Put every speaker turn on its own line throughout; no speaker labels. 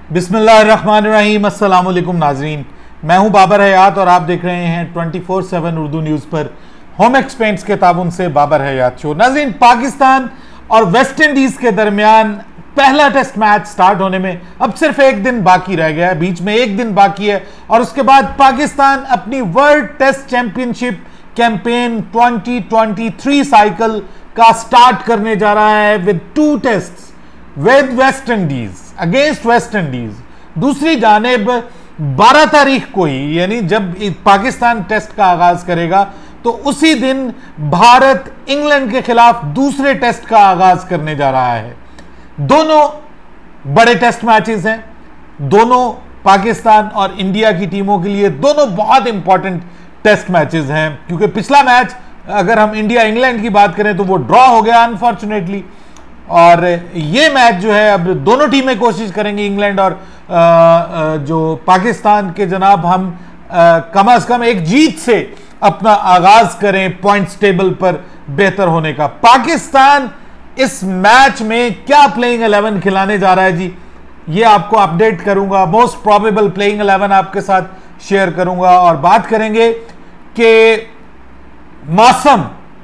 बिस्मिल्लाहिर्रहमानिर्रहीम, अस्सलाम वालेकुम नाजरीन। मैं हूं बाबर हयात और आप देख रहे हैं 24/7 उर्दू न्यूज़ पर होम एक्सपेंट्स के ताबुन से बाबर हयात शो। नाजरीन, पाकिस्तान और वेस्ट इंडीज़ के दरमियान पहला टेस्ट मैच स्टार्ट होने में अब सिर्फ एक दिन बाकी रह गया है, बीच में एक दिन बाकी है और उसके बाद पाकिस्तान अपनी world test championship campaign 2023 cycle का स्टार्ट करने जा रहा है with 2 tests with West Indies against West Indies. दूसरी जानेब 12 तारीख को ही, यानी जब पाकिस्तान टेस्ट का आगाज करेगा तो उसी दिन भारत इंग्लैंड के खिलाफ दूसरे टेस्ट का आगाज करने जा रहा है। दोनों बड़े टेस्ट मैचेस हैं, दोनों पाकिस्तान और इंडिया की टीमों के लिए दोनों बहुत इंपॉर्टेंट टेस्ट मैचेस हैं, क्योंकि पिछला मैच अगर हम इंडिया इंग्लैंड की बात करें तो वो ड्रॉ हो गया अनफॉर्चुनेटली, और ये मैच जो है अब दोनों टीमें कोशिश करेंगी, इंग्लैंड और जो पाकिस्तान के जनाब, हम कम से कम एक जीत से अपना आगाज करें पॉइंट्स टेबल पर बेहतर होने का। पाकिस्तान इस मैच में क्या प्लेइंग 11 खिलाने जा रहा है जी, ये आपको अपडेट करूंगा। मोस्ट प्रोबेबल प्लेइंग 11 आपके साथ शेयर करूंगा और बात करेंगे कि मौसम,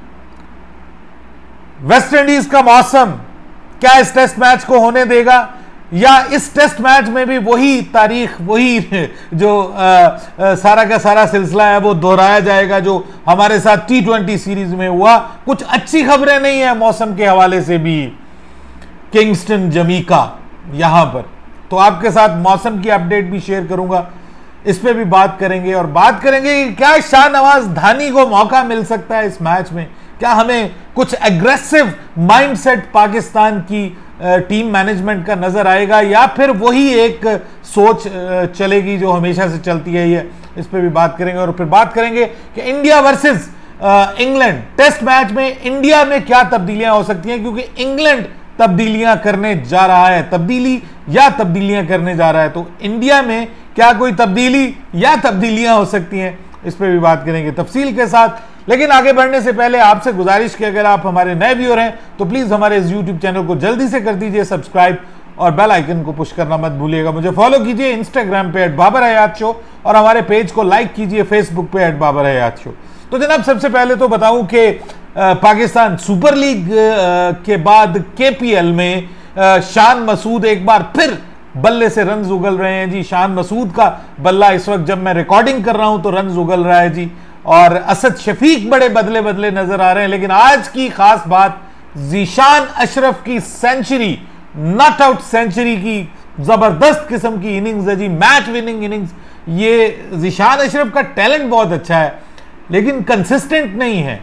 वेस्ट इंडीज का मौसम क्या इस टेस्ट मैच को होने देगा, या इस टेस्ट मैच में भी वही तारीख, वही जो सारा का सारा सिलसिला है वो दोहराया जाएगा जो हमारे साथ T20 सीरीज में हुआ। कुछ अच्छी खबरें नहीं है मौसम के हवाले से भी, किंगस्टन जमीका यहां पर, तो आपके साथ मौसम की अपडेट भी शेयर करूंगा, इस पे भी बात करेंगे। और बात करेंगे कि क्या शाहनवाज धानी को मौका मिल सकता है इस मैच में, क्या हमें कुछ एग्रेसिव माइंडसेट पाकिस्तान की टीम मैनेजमेंट का नजर आएगा, या फिर वही एक सोच चलेगी जो हमेशा से चलती है। ये इस पे भी बात करेंगे। और फिर बात करेंगे कि India versus England test match में इंडिया में क्या तब्दीलियां हो सकती हैं, क्योंकि इंग्लैंड तब्दीलियां करने जा रहा है, तब्दीलियां करने जा रहा है, तो इंडिया में क्या कोई तब्दीली या तब्दीलियां हो सकती हैं, इस पे भी बात करेंगे तफसील के साथ। लेकिन आगे बढ़ने से पहले आपसे गुजारिश कि अगर आप हमारे नए व्यूअर हैं तो प्लीज हमारे इस यूट्यूब चैनल को जल्दी से कर दीजिए सब्सक्राइब और बेल आइकन को पुश करना मत भूलिएगा। मुझे फॉलो कीजिए इंस्टाग्राम पे @बाबर हयात शो और हमारे पेज को लाइक कीजिए फेसबुक पे @बाबर हयात शो। तो जनाब, सबसे पहले तो बताऊं कि पाकिस्तान सुपर लीग के बाद KPL में शान मसूद एक बार फिर बल्ले से रन्स उगल रहे हैं जी। शान मसूद का बल्ला इस वक्त जब मैं रिकॉर्डिंग कर रहा हूं तो रन्स उगल रहा है जी, और असद शफीक बड़े बदले बदले नजर आ रहे हैं। लेकिन आज की खास बात ज़ीशान अशरफ की सेंचुरी, नॉट आउट सेंचुरी की जबरदस्त किस्म की इनिंग्स है जी, मैच विनिंग इनिंग्स। ये ज़ीशान अशरफ का टैलेंट बहुत अच्छा है लेकिन कंसिस्टेंट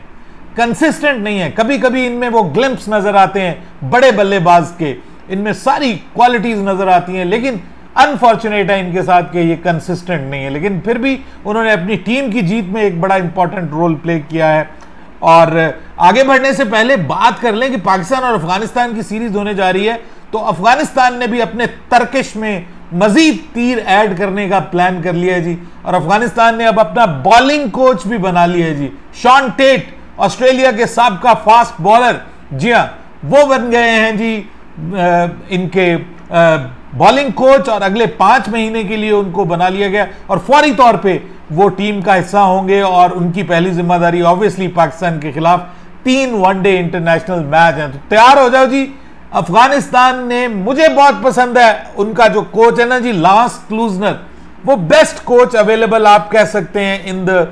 नहीं है। कभी कभी इनमें वो ग्लिम्प्स नजर आते हैं बड़े बल्लेबाज के, इनमें सारी क्वालिटीज नजर आती हैं, लेकिन अनफॉर्चुनेट है इनके साथ कि ये कंसिस्टेंट नहीं है। लेकिन फिर भी उन्होंने अपनी टीम की जीत में एक बड़ा इंपॉर्टेंट रोल प्ले किया है। और आगे बढ़ने से पहले बात कर लें कि पाकिस्तान और अफगानिस्तान की सीरीज होने जा रही है, तो अफगानिस्तान ने भी अपने तर्किश में मजीद तीर ऐड करने का प्लान कर लिया है जी, और अफगानिस्तान ने अब अपना बॉलिंग कोच भी बना लिया है जी। शॉन टेट, ऑस्ट्रेलिया के साबका फास्ट बॉलर, जी हाँ, वो बन गए हैं जी इनके बॉलिंग कोच, और अगले 5 महीने के लिए उनको बना लिया गया और फौरी तौर पे वो टीम का हिस्सा होंगे। और उनकी पहली जिम्मेदारी ऑब्वियसली पाकिस्तान के खिलाफ 3 वनडे इंटरनेशनल मैच हैं, तो तैयार हो जाओ जी। अफगानिस्तान ने, मुझे बहुत पसंद है उनका जो कोच है ना जी, लांस क्लूजनर, वो बेस्ट कोच अवेलेबल आप कह सकते हैं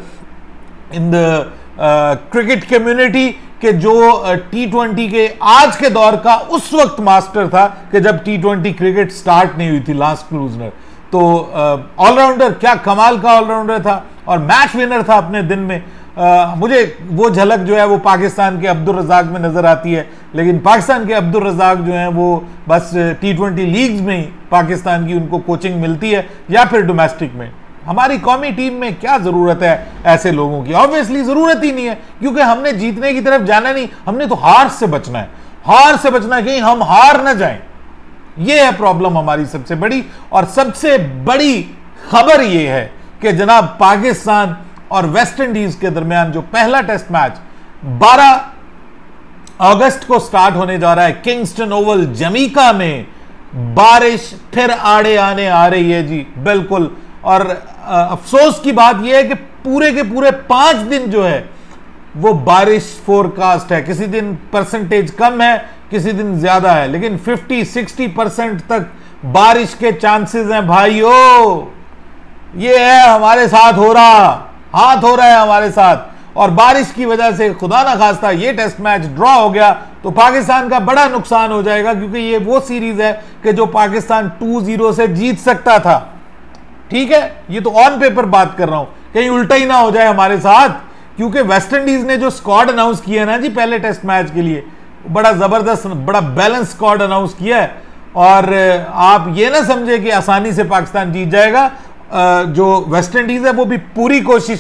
इन द क्रिकेट कम्युनिटी, कि जो T20 के आज के दौर का उस वक्त मास्टर था कि जब T20 क्रिकेट स्टार्ट नहीं हुई थी, लांस क्लूजनर। तो ऑलराउंडर, क्या कमाल का ऑलराउंडर था और मैच विनर था अपने दिन में। मुझे वो झलक जो है वो पाकिस्तान के अब्दुल रज़ाक में नजर आती है, लेकिन पाकिस्तान के अब्दुल रज़ाक जो हैं वो बस T20 लीग्स में ही पाकिस्तान की उनको कोचिंग मिलती है, या फिर डोमेस्टिक में। हमारी कौमी टीम में क्या जरूरत है ऐसे लोगों की, ऑब्वियसली जरूरत ही नहीं है, क्योंकि हमने जीतने की तरफ जाना नहीं, हमने तो हार से बचना है, कहीं हम हार ना जाएं। यह है प्रॉब्लम हमारी सबसे बड़ी। और सबसे बड़ी खबर यह है कि जनाब, पाकिस्तान और वेस्ट इंडीज के दरमियान जो पहला टेस्ट मैच 12 अगस्त को स्टार्ट होने जा रहा है किंगस्टन ओवल जमीका में, बारिश फिर आड़े आने आ रही है जी, बिल्कुल। और अफसोस की बात यह है कि पूरे के पूरे 5 दिन जो है वो बारिश फोरकास्ट है। किसी दिन परसेंटेज कम है, किसी दिन ज्यादा है, लेकिन 50-60% तक बारिश के चांसेस हैं भाइयों। ये है हमारे साथ हो रहा है हमारे साथ। और बारिश की वजह से खुदा ना खास्ता ये टेस्ट मैच ड्रॉ हो गया तो पाकिस्तान का बड़ा नुकसान हो जाएगा, क्योंकि ये वो सीरीज है कि जो पाकिस्तान 2-0 से जीत सकता था। ठीक है, ये तो ऑन पेपर बात कर रहा हूं, कहीं उल्टा ही ना हो जाए हमारे साथ, क्योंकि वेस्ट इंडीज ने जो स्क्वाड अनाउंस किया ना जी पहले टेस्ट मैच के लिए, बड़ा जबरदस्त, बड़ा बैलेंस स्क्वाड अनाउंस किया है। और आप ये ना समझे कि आसानी से पाकिस्तान जीत जाएगा। जो वेस्ट इंडीज है वो भी पूरी कोशिश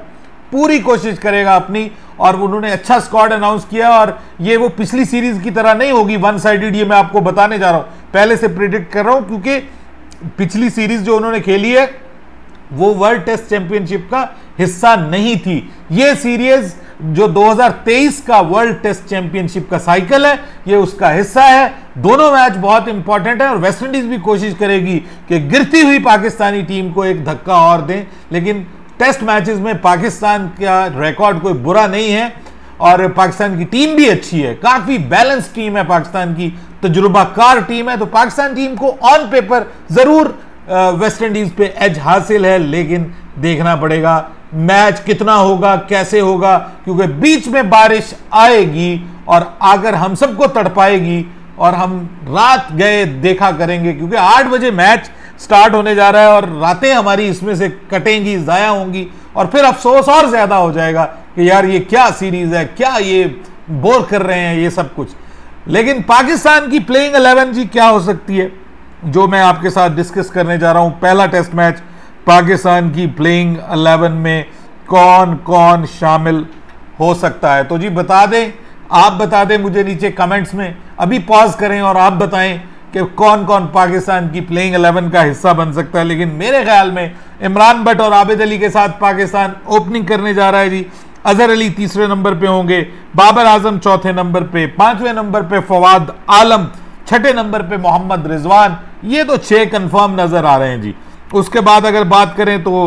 करेगा अपनी, और उन्होंने अच्छा स्क्वाड अनाउंस किया। और ये वो पिछली सीरीज की तरह नहीं होगी वन साइडेड, ये मैं आपको बताने जा रहा हूं, पहले से प्रिडिक्ट कर रहा हूं, क्योंकि पिछली सीरीज जो उन्होंने खेली है वो वर्ल्ड टेस्ट चैंपियनशिप का हिस्सा नहीं थी। ये सीरीज जो 2023 का वर्ल्ड टेस्ट चैंपियनशिप का साइकिल है, ये उसका हिस्सा है। दोनों मैच बहुत इंपॉर्टेंट है और वेस्ट इंडीज भी कोशिश करेगी कि गिरती हुई पाकिस्तानी टीम को एक धक्का और दें। लेकिन टेस्ट मैचेस में पाकिस्तान का रिकॉर्ड कोई बुरा नहीं है और पाकिस्तान की टीम भी अच्छी है, काफी बैलेंस टीम है पाकिस्तान की, तजुर्बाकार टीम है। तो पाकिस्तान टीम को ऑन पेपर जरूर वेस्ट इंडीज पे एज हासिल है, लेकिन देखना पड़ेगा मैच कितना होगा, कैसे होगा, क्योंकि बीच में बारिश आएगी और अगर हम सबको तड़पाएगी और हम रात गए देखा करेंगे, क्योंकि 8 बजे मैच स्टार्ट होने जा रहा है और रातें हमारी इसमें से कटेंगी, जाया होंगी, और फिर अफसोस और ज्यादा हो जाएगा कि यार ये क्या सीरीज है, क्या ये बोर कर रहे हैं ये सब कुछ। लेकिन पाकिस्तान की प्लेइंग 11 जी क्या हो सकती है, जो मैं आपके साथ डिस्कस करने जा रहा हूं। पहला टेस्ट मैच, पाकिस्तान की प्लेइंग 11 में कौन कौन शामिल हो सकता है, तो जी बता दें, आप बता दें मुझे नीचे कमेंट्स में, अभी पॉज करें और आप बताएं कि कौन कौन पाकिस्तान की प्लेइंग 11 का हिस्सा बन सकता है। लेकिन मेरे ख्याल में इमरान भट्ट और आबिद अली के साथ पाकिस्तान ओपनिंग करने जा रहा है जी। अजहर अली तीसरे नंबर पे होंगे, बाबर आजम चौथे नंबर पे, पांचवें नंबर पे फवाद आलम, छठे नंबर पे मोहम्मद रिजवान। ये तो 6 कंफर्म नजर आ रहे हैं जी। उसके बाद अगर बात करें तो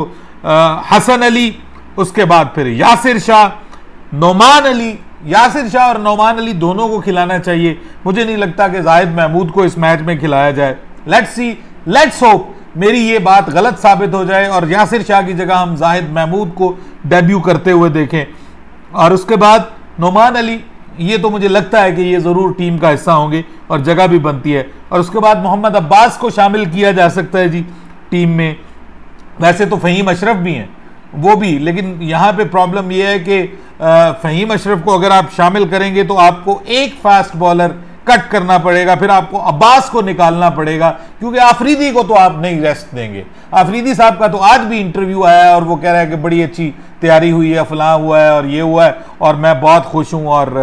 हसन अली, उसके बाद फिर यासिर शाह, नोमान अली। यासिर शाह और नोमान अली दोनों को खिलाना चाहिए, मुझे नहीं लगता कि जाहिद महमूद को इस मैच में खिलाया जाए। लेट्स सी, लेट्स होप मेरी ये बात गलत साबित हो जाए और यासिर शाह की जगह हम जाहिद महमूद को डेब्यू करते हुए देखें। और उसके बाद नोमान अली, ये तो मुझे लगता है कि ये जरूर टीम का हिस्सा होंगे और जगह भी बनती है। और उसके बाद मोहम्मद अब्बास को शामिल किया जा सकता है जी टीम में। वैसे तो फहीम अशरफ भी हैं वो भी, लेकिन यहाँ पे प्रॉब्लम यह है कि फहीम अशरफ को अगर आप शामिल करेंगे तो आपको एक फास्ट बॉलर कट करना पड़ेगा, फिर आपको अब्बास को निकालना पड़ेगा, क्योंकि आफरीदी को तो आप नहीं रेस्ट देंगे। आफरीदी साहब का तो आज भी इंटरव्यू आया है और वो कह रहा है कि बड़ी अच्छी तैयारी हुई है, फलां हुआ है और ये हुआ है और मैं बहुत खुश हूँ और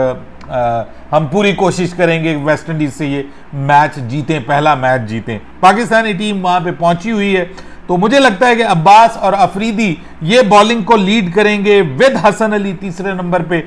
हम पूरी कोशिश करेंगे वेस्ट इंडीज से ये मैच जीतें, पहला मैच जीतें। पाकिस्तानी टीम वहां पे पहुंची हुई है, तो मुझे लगता है कि अब्बास और अफरीदी ये बॉलिंग को लीड करेंगे विद हसन अली तीसरे नंबर पे।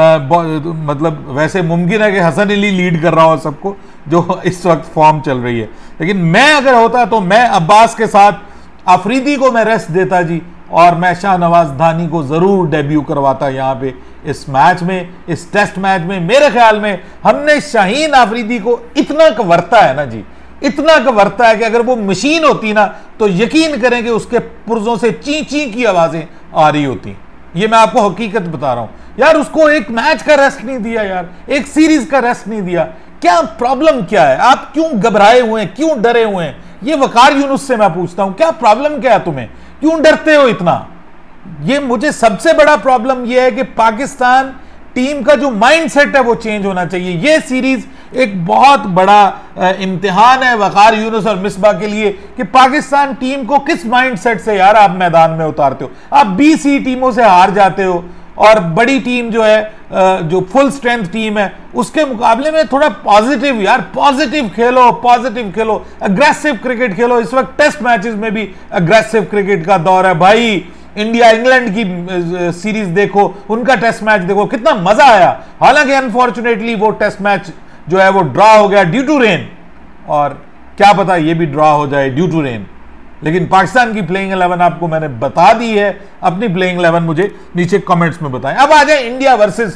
मतलब वैसे मुमकिन है कि हसन अली लीड कर रहा हो सबको, जो इस वक्त फॉर्म चल रही है, लेकिन मैं अगर होता तो मैं अब्बास के साथ अफरीदी को मैं रेस्ट देता जी, और मैं शाहनवाज धानी को जरूर डेब्यू करवाता यहाँ पे इस मैच में, इस टेस्ट मैच में। मेरे ख्याल में हमने शाहीन आफरीदी को इतना कवरता है ना जी, इतना कवरता है कि अगर वो मशीन होती ना तो यकीन करें कि उसके पुर्जों से ची ची की आवाजें आ रही होती। ये मैं आपको हकीकत बता रहा हूं यार, उसको एक मैच का रेस्ट नहीं दिया यार, एक सीरीज का रेस्ट नहीं दिया। क्या प्रॉब्लम क्या है, आप क्यों घबराए हुए हैं, क्यों डरे हुए हैं? ये वकार यूनुस से मैं पूछता हूं, क्या प्रॉब्लम क्या है तुम्हें, क्यों डरते हो इतना? ये मुझे सबसे बड़ा प्रॉब्लम यह है कि पाकिस्तान टीम का जो माइंडसेट है वो चेंज होना चाहिए। ये सीरीज एक बहुत बड़ा इम्तिहान है वकार यूनुस और मिसबा के लिए कि पाकिस्तान टीम को किस माइंडसेट से यार आप मैदान में उतारते हो। आप बीसी टीमों से हार जाते हो और बड़ी टीम जो है, जो फुल स्ट्रेंथ टीम है, उसके मुकाबले में थोड़ा पॉजिटिव यार, पॉजिटिव खेलो, पॉजिटिव खेलो, अग्रेसिव क्रिकेट खेलो। इस वक्त टेस्ट मैचेस में भी अग्रेसिव क्रिकेट का दौर है भाई। इंडिया इंग्लैंड की सीरीज देखो, उनका टेस्ट मैच देखो, कितना मजा आया। हालांकि अनफॉर्चुनेटली वो टेस्ट मैच जो है वो ड्रॉ हो गया ड्यू टू रेन, और क्या पता ये भी ड्रॉ हो जाए ड्यू टू रेन। लेकिन पाकिस्तान की प्लेइंग 11 आपको मैंने बता दी है, अपनी प्लेइंग 11 मुझे नीचे कमेंट्स में बताएं। अब आ जाए इंडिया वर्सेस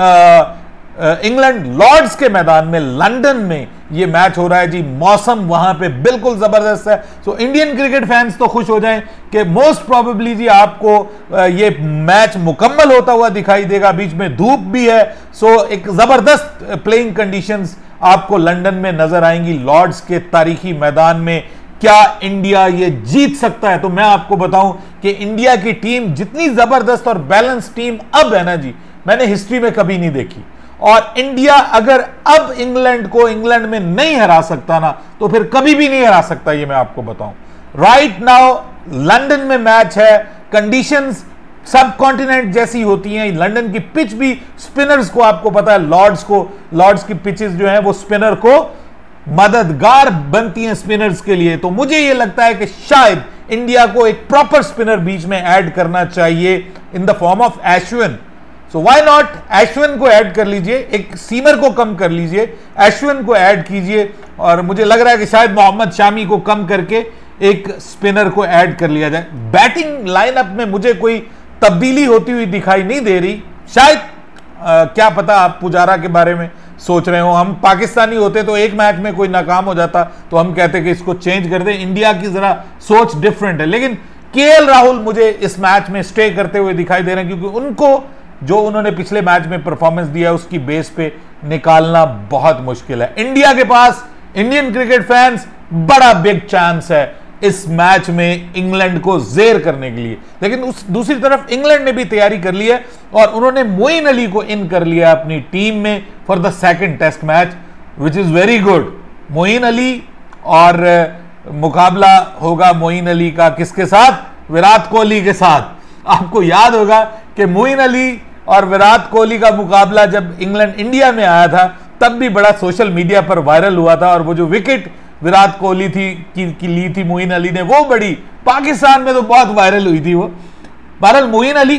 इंग्लैंड, लॉर्ड्स के मैदान में लंदन में ये मैच हो रहा है जी। मौसम वहां पे बिल्कुल जबरदस्त है। सो इंडियन क्रिकेट फैंस तो खुश हो जाएं कि मोस्ट प्रोबेबली जी आपको ये मैच मुकम्मल होता हुआ दिखाई देगा। बीच में धूप भी है, सो एक जबरदस्त प्लेइंग कंडीशंस आपको लंदन में नजर आएंगी लॉर्ड्स के तारीखी मैदान में। क्या इंडिया ये जीत सकता है? तो मैं आपको बताऊं कि इंडिया की टीम जितनी जबरदस्त और बैलेंस टीम अब है ना जी, मैंने हिस्ट्री में कभी नहीं देखी। और इंडिया अगर अब इंग्लैंड को इंग्लैंड में नहीं हरा सकता ना, तो फिर कभी भी नहीं हरा सकता, ये मैं आपको बताऊं। राइट नाउ लंदन में मैच है, कंडीशंस सब कॉन्टिनेंट जैसी होती हैं। लंदन की पिच भी स्पिनर्स को, आपको पता है लॉर्ड्स की पिचेस जो है वो स्पिनर को मददगार बनती हैं स्पिनर्स के लिए। तो मुझे यह लगता है कि शायद इंडिया को एक प्रॉपर स्पिनर बीच में ऐड करना चाहिए in the form of Ashwin. So why not, Ashwin को ऐड कर लीजिए, एक सीमर को कम कर लीजिए, एश्विन को ऐड कीजिए। और मुझे लग रहा है कि शायद मोहम्मद शामी को कम करके एक स्पिनर को ऐड कर लिया जाए। बैटिंग लाइनअप में मुझे कोई तब्दीली होती हुई दिखाई नहीं दे रही। शायद क्या पता आप पुजारा के बारे में सोच रहे हो। हम पाकिस्तानी होते तो एक मैच में कोई नाकाम हो जाता तो हम कहते कि इसको चेंज कर दें। इंडिया की जरा सोच डिफरेंट है, लेकिन केएल राहुल मुझे इस मैच में स्टे करते हुए दिखाई दे रहे हैं, क्योंकि उनको जो उन्होंने पिछले मैच में परफॉर्मेंस दिया है उसकी बेस पे निकालना बहुत मुश्किल है। इंडिया के पास, इंडियन क्रिकेट फैंस, बड़ा बिग चांस है इस मैच में इंग्लैंड को जेर करने के लिए। लेकिन उस दूसरी तरफ इंग्लैंड ने भी तैयारी कर ली है और उन्होंने मोइन अली को इन कर लिया अपनी टीम में for the second test match, which is very good. Moeen Ali और मुकाबला होगा मोइन अली का किसके साथ? विराट कोहली के साथ। आपको याद होगा कि मोइन अली और विराट कोहली का मुकाबला जब इंग्लैंड इंडिया में आया था तब भी बड़ा सोशल मीडिया पर वायरल हुआ था, और वो जो विकेट विराट कोहली की ली थी मोइन अली ने, वो बड़ी पाकिस्तान में तो बहुत वायरल हुई थी वो। बहरहाल मोइन अली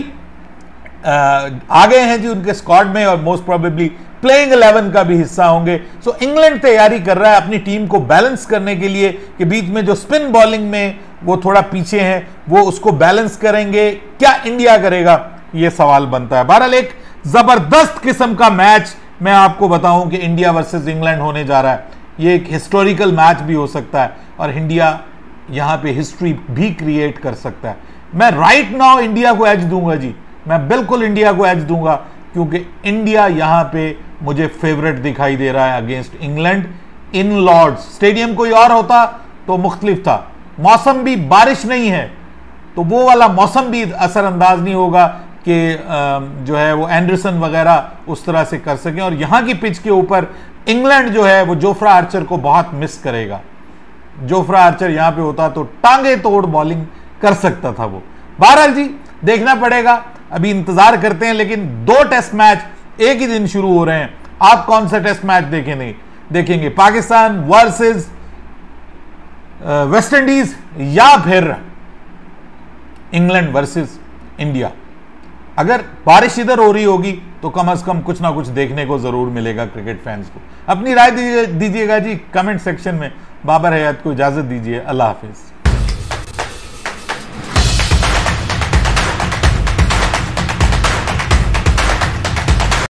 आ गए हैं जी उनके स्क्वाड में और मोस्ट प्रोबेबली प्लेइंग 11 का भी हिस्सा होंगे। सो इंग्लैंड तैयारी कर रहा है अपनी टीम को बैलेंस करने के लिए कि बीच में जो स्पिन बॉलिंग में वो थोड़ा पीछे हैं वो उसको बैलेंस करेंगे। क्या इंडिया करेगा, ये सवाल बनता है। बहरहाल एक जबरदस्त किस्म का मैच मैं आपको बताऊं कि इंडिया वर्सेस इंग्लैंड होने जा रहा है। ये एक हिस्टोरिकल मैच भी हो सकता है और इंडिया यहां पे हिस्ट्री भी क्रिएट कर सकता है। मैं राइट नाउ इंडिया को एज दूंगा जी, मैं बिल्कुल इंडिया को एज दूंगा, क्योंकि इंडिया यहां पे मुझे फेवरेट दिखाई दे रहा है against England in Lord's. Stadium कोई और होता तो मुख्तलिफ था, मौसम भी बारिश नहीं है तो वो वाला मौसम भी असरअंदाज नहीं होगा कि जो है वो एंडरसन वगैरह उस तरह से कर सकें। और यहां की पिच के ऊपर इंग्लैंड जो है वो जोफ्रा आर्चर को बहुत मिस करेगा। जोफ्रा आर्चर यहां पे होता तो टांगे तोड़ बॉलिंग कर सकता था वो। बहरहाल जी देखना पड़ेगा, अभी इंतजार करते हैं। लेकिन 2 टेस्ट मैच एक ही दिन शुरू हो रहे हैं। आप कौन सा टेस्ट मैच देखेंगे? पाकिस्तान वर्सेस वेस्ट इंडीज या फिर इंग्लैंड वर्सेस इंडिया? अगर बारिश इधर हो रही होगी तो कम से कम कुछ ना कुछ देखने को जरूर मिलेगा क्रिकेट फैंस को। अपनी राय दीजिएगा जी कमेंट सेक्शन में। बाबर हयात को इजाजत दीजिए। अल्लाह हाफिज।